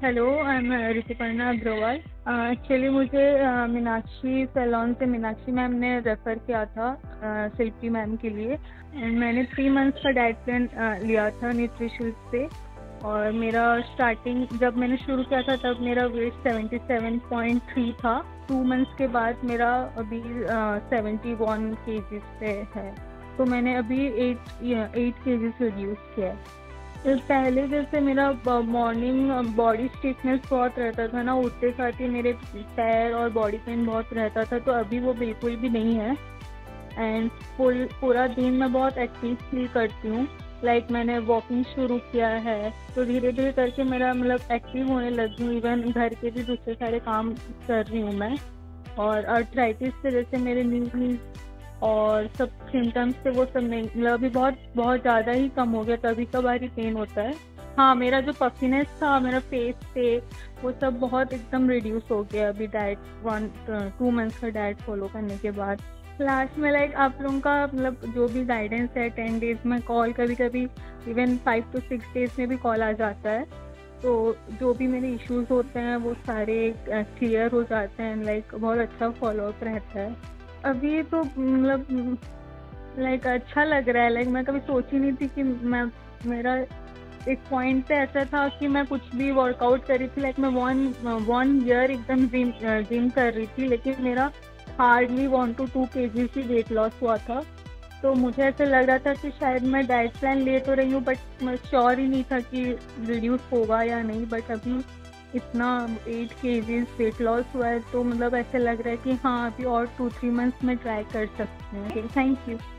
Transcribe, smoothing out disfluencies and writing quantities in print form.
Hello, I am Rituparna Agarwal. Actually मुझे Meenakshi salon से Meenakshi ma'am ने रेफ़र किया था शिल्पी मैम के लिए। एंड मैंने 3 मंथ्स का डाइट प्लान लिया था न्यूट्रिशल्स से। और मेरा स्टार्टिंग जब मैंने शुरू किया था तब मेरा वेट 77.3 था। 2 मंथ्स के बाद मेरा अभी 71 केजीज पे है। तो मैंने अभी 8 केजीज रिड्यूस किया है। पहले जैसे मेरा मॉर्निंग बॉडी स्टिफनेस बहुत रहता था ना, उठते साथ ही मेरे पैर और बॉडी पेन बहुत रहता था, तो अभी वो बिल्कुल भी नहीं है। एंड पूरा दिन मैं बहुत एक्टिव फील करती हूँ। मैंने वॉकिंग शुरू किया है, तो धीरे धीरे करके मेरा मतलब एक्टिव होने लगी हूँ। इवन घर के भी दूसरे सारे काम कर रही हूँ मैं। और आर्थराइटिस से जैसे मेरे नीज और सब सिम्टम्स थे वो सब नहीं, मतलब अभी बहुत बहुत ज़्यादा ही कम हो गया। कभी कभार ही पेन होता है। हाँ, मेरा जो पफिनेस था मेरा फेस पे वो सब बहुत एकदम रिड्यूस हो गया अभी डाइट 2 मंथ्स का डाइट फॉलो करने के बाद। लास्ट में आप लोगों का मतलब जो भी गाइडेंस है 10 डेज में कॉल, कभी कभी इवन 5 to 6 डेज में भी कॉल आ जाता है। तो जो भी मेरे इश्यूज होते हैं वो सारे क्लियर हो जाते हैं। बहुत अच्छा फॉलोअप रहता है अभी तो। मतलब अच्छा लग रहा है। मैं कभी सोची नहीं थी कि मेरा एक पॉइंट पे ऐसा था कि मैं कुछ भी वर्कआउट कर रही थी। मैं 1 ईयर एकदम जिम कर रही थी, लेकिन मेरा हार्डली 1 to 2 kg ही वेट लॉस हुआ था। तो मुझे ऐसा लग रहा था कि शायद मैं डाइट प्लान ले तो रही हूँ, बट मैं श्योर ही नहीं था कि रिड्यूस होगा या नहीं। बट अभी इतना 8 kg वेट लॉस हुआ है, तो मतलब ऐसा लग रहा है कि हाँ, अभी और 2-3 मंथ्स में ट्राई कर सकते हैं। Thank you.